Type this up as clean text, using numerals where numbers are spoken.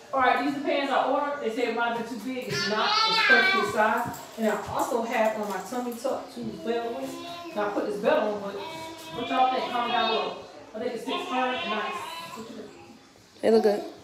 All right, these are the pants I ordered. They said it might have been too big. It's not. It's perfect size. And I also have on my tummy tuck two belt ones. And I put this belt on, but what y'all think? Comment down below. I think it sits firm and nice. They look good.